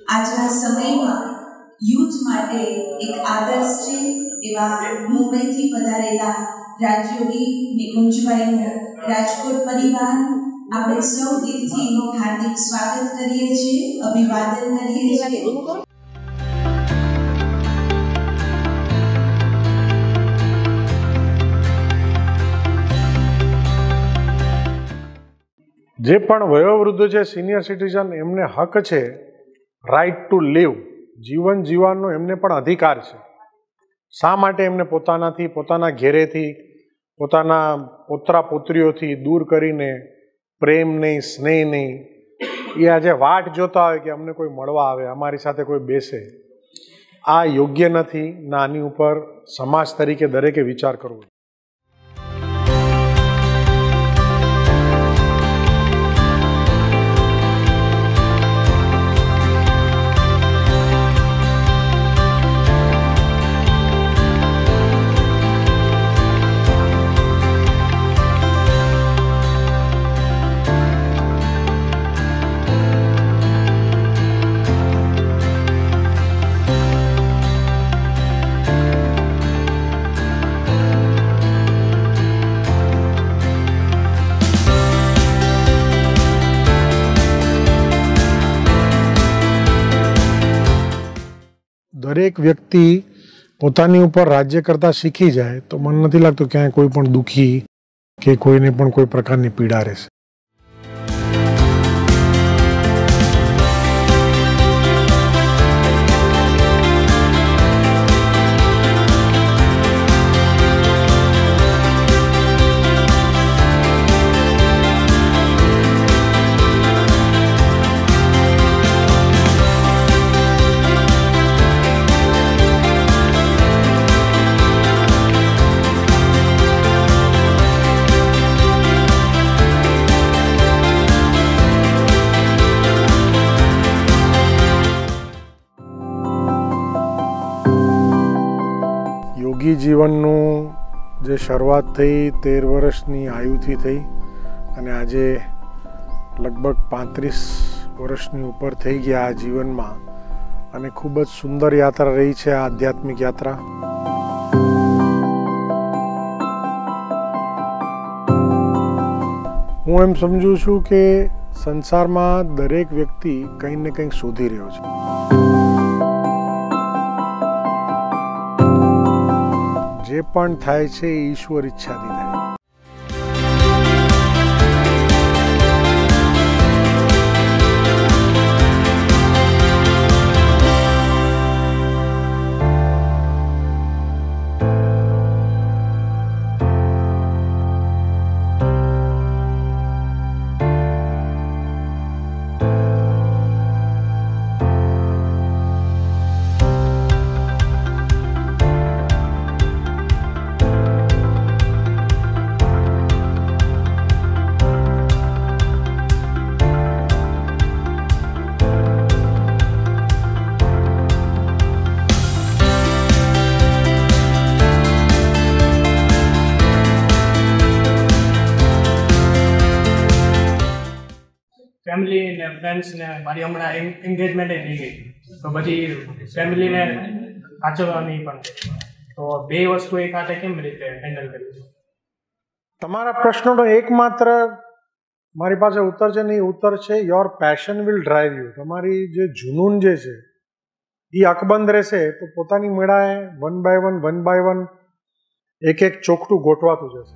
આજના સમયમાં યુથ માટે એક આદર્શ છે એવા મુંબઈથી પધારેલા રાજયોગી નિકુંજભાઈનું રાજકોટ પરિવાર આપણે સૌ દિલથી હાર્દિક સ્વાગત કરીએ છીએ, અભિવાદન કરીએ છીએ. જે પણ વયોવૃદ્ધ છે, સિનિયર સિટીઝન, એમને હક છે રાઇટ ટુ લીવ, જીવન જીવવાનો એમને પણ અધિકાર છે. શા માટે એમને પોતાનાથી, પોતાના ઘેરેથી, પોતાના પુત્રા પુત્રીઓથી દૂર કરીને પ્રેમ નહીં, સ્નેહ નહીં, એ આજે વાટ જોતા હોય કે અમને કોઈ મળવા આવે, અમારી સાથે કોઈ બેસે, આ યોગ્ય નથી. ના, આની ઉપર સમાજ તરીકે દરેકે વિચાર કરવો. દરેક વ્યક્તિ પોતાની ઉપર રાજ્ય કરતા શીખી જાય તો મને નથી લાગતું ક્યાંય કોઈ પણ દુઃખી કે કોઈને પણ કોઈ પ્રકારની પીડા રહેશે. યોગી જીવનનું જે શરૂઆત થઈ 13 વર્ષની આયુથી થઈ અને આજે લગભગ 35 વર્ષની ઉપર થઈ ગયા આ જીવનમાં, અને ખૂબ જ સુંદર યાત્રા રહી છે આ આધ્યાત્મિક યાત્રા. હું એમ સમજુ છું કે સંસારમાં દરેક વ્યક્તિ કંઈક ને કંઈક શોધી રહ્યો છે. જે પણ થાય છે એ ઈશ્વર ઈચ્છાથી થાય. ફેમિલી ને ફ્રેન્ડ્સ ને મારી હમણાં એન્ગેજમેન્ટ થઈ ગઈ, તો પછી ફેમિલીને સાચવવાની પણ, તો બે વસ્તુ એક હાથે કેમ રીતે હેન્ડલ કરી? તમારા પ્રશ્નનો એકમાત્ર મારી પાસે ઉત્તર છે ને, એ ઉત્તર છે your passion will drive you. તમારી જે જુનૂન જે છે એ અકબંધ રહેશે તો પોતાની મેળાએ વન બાય વન એક એક ચોકટું ગોઠવાતું જશે.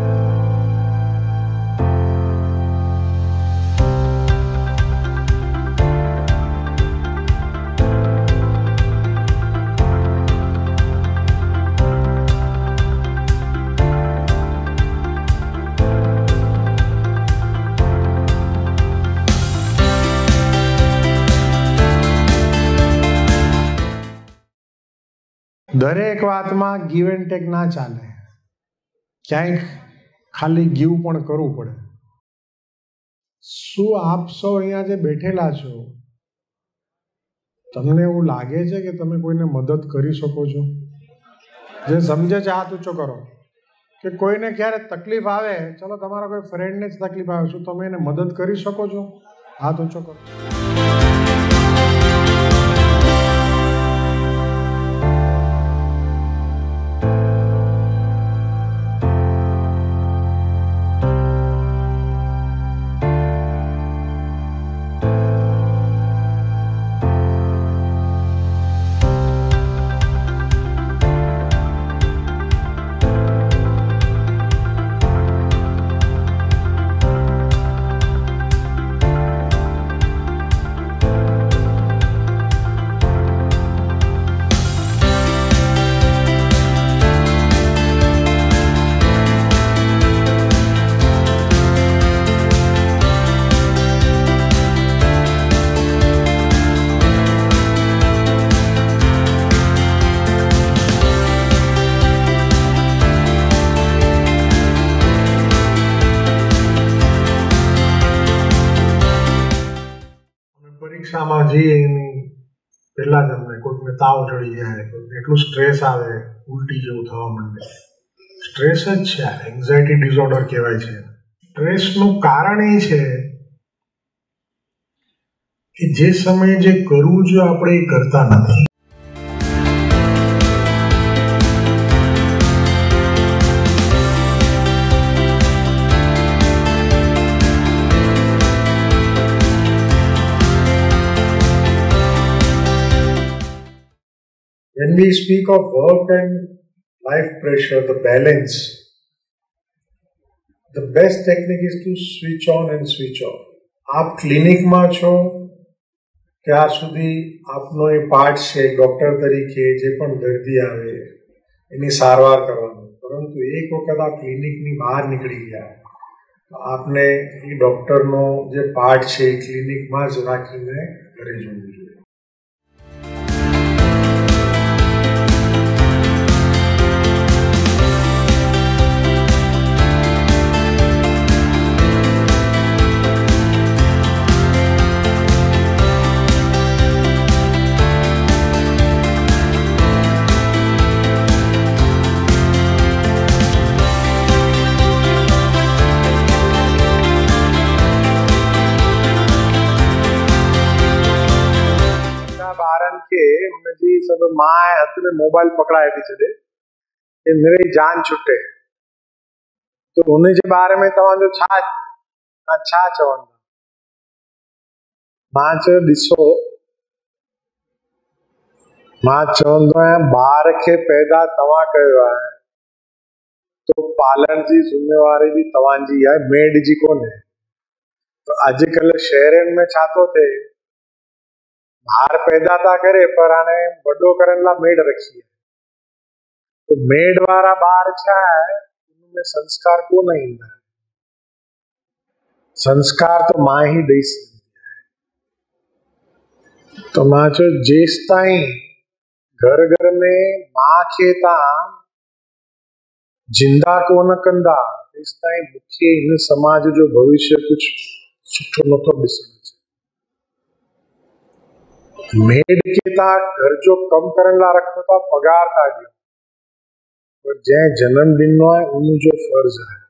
દરેક વાતમાં ગીવ એન્ડ ટેક ના ચાલે, ક્યાંક ખાલી ગીવ પણ કરવું પડે. શું આપ સૌ અહીંયા જે બેઠેલા છો, તમને એવું લાગે છે કે તમે કોઈને મદદ કરી શકો છો? જે સમજે છે હાથ ઊંચો કરો. કે કોઈને ક્યારે તકલીફ આવે, ચલો તમારા કોઈ ફ્રેન્ડને જ તકલીફ આવે, શું તમે એને મદદ કરી શકો છો? હાથ ઊંચો કરો. રસ્તામાં જઈએ એની પહેલા જ અમને કોઈકને તાવ ચડી જાય, કોઈને એટલું સ્ટ્રેસ આવે, ઉલટી જેવું થવા માંડે. સ્ટ્રેસ જ છે, એન્ઝાયટી ડિસઓર્ડર કહેવાય છે. સ્ટ્રેસનું કારણ એ છે કે જે સમયે જે કરવું જોઈએ આપણે એ કરતા નથી. When we speak of work and life pressure, the balance, the best technique is to switch on and switch off. આપ ક્લિનિકમાં છો ત્યાં સુધી આપનો એ પાર્ટ છે ડૉક્ટર તરીકે જે પણ દર્દી આવે એની સારવાર કરવાનું. પરંતુ એક વખત આ ક્લિનિકની બહાર નીકળી ગયા તો આપને એ ડૉક્ટરનો જે પાર્ટ છે એ ક્લિનિકમાં જ રાખીને ઘરે જવું જોઈએ. जी सब माँ हथ में मोबाइल पकड़ाए थी छे कि मेरी जान छुटे तो उन्हें जे बारे में तव्हांजो छा चवंदा? मां चयो ॾिसो, मां चवंदो आहियां ॿार खे पैदा तव्हां कयो आहे तो पालण जी ज़िम्मेवारी भी तव्हांजी आहे, मेड जी कोन्हे. तो अॼुकल्ह शहरनि में छा थो थिए, ॿार पैदा था करे पर हाणे वॾो करण लाइ मेड रखी आहे. तो मेड वारा ॿार छा आहे उनमें संस्कार कोन ईंदा. संस्कार तो मां ही ॾेई सघंदी आहे. तो मां चयो जेसि ताईं घर घर में मां खे तव्हां जिंदा कोन कंदा तेसि ताईं मूंखे हिन समाज जो भविष्य कुझु सुठो नथो ॾिसण. मेड खे तव्हां घर जो कमु करण लाइ रखो था, पगार था ॾियो, पर जंहिं जनम ॾिनो आहे उन जो फर्ज़ आहे